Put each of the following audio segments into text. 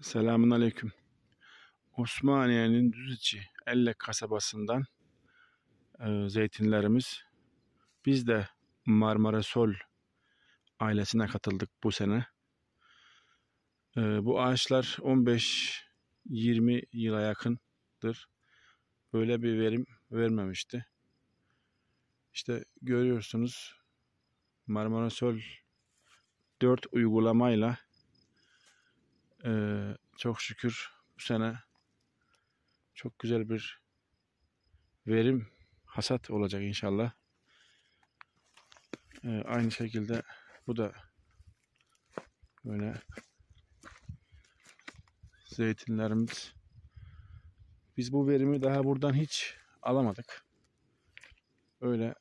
Selamun Aleyküm. Osmaniye'nin Düzici Elle kasabasından zeytinlerimiz. Biz de Marmara Sol ailesine katıldık bu sene. Bu ağaçlar 15-20 yıla yakındır. Böyle bir verim vermemişti. İşte görüyorsunuz, Marmara Sol 4 uygulamayla çok şükür bu sene çok güzel bir verim, hasat olacak inşallah. Aynı şekilde bu da böyle zeytinlerimiz. Biz bu verimi daha buradan hiç alamadık. Öyle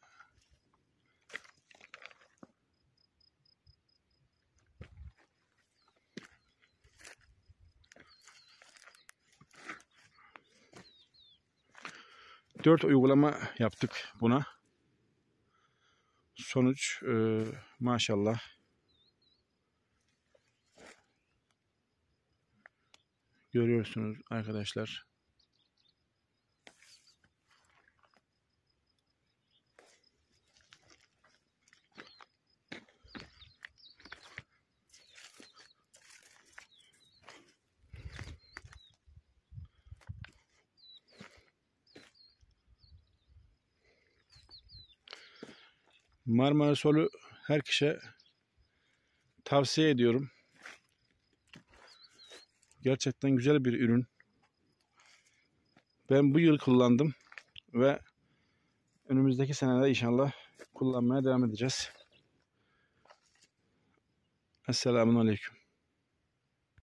dört uygulama yaptık buna. Sonuç maşallah görüyorsunuz arkadaşlar. Marmara Sol'u herkese tavsiye ediyorum. Gerçekten güzel bir ürün. Ben bu yıl kullandım ve önümüzdeki senede inşallah kullanmaya devam edeceğiz. Esselamun Aleyküm.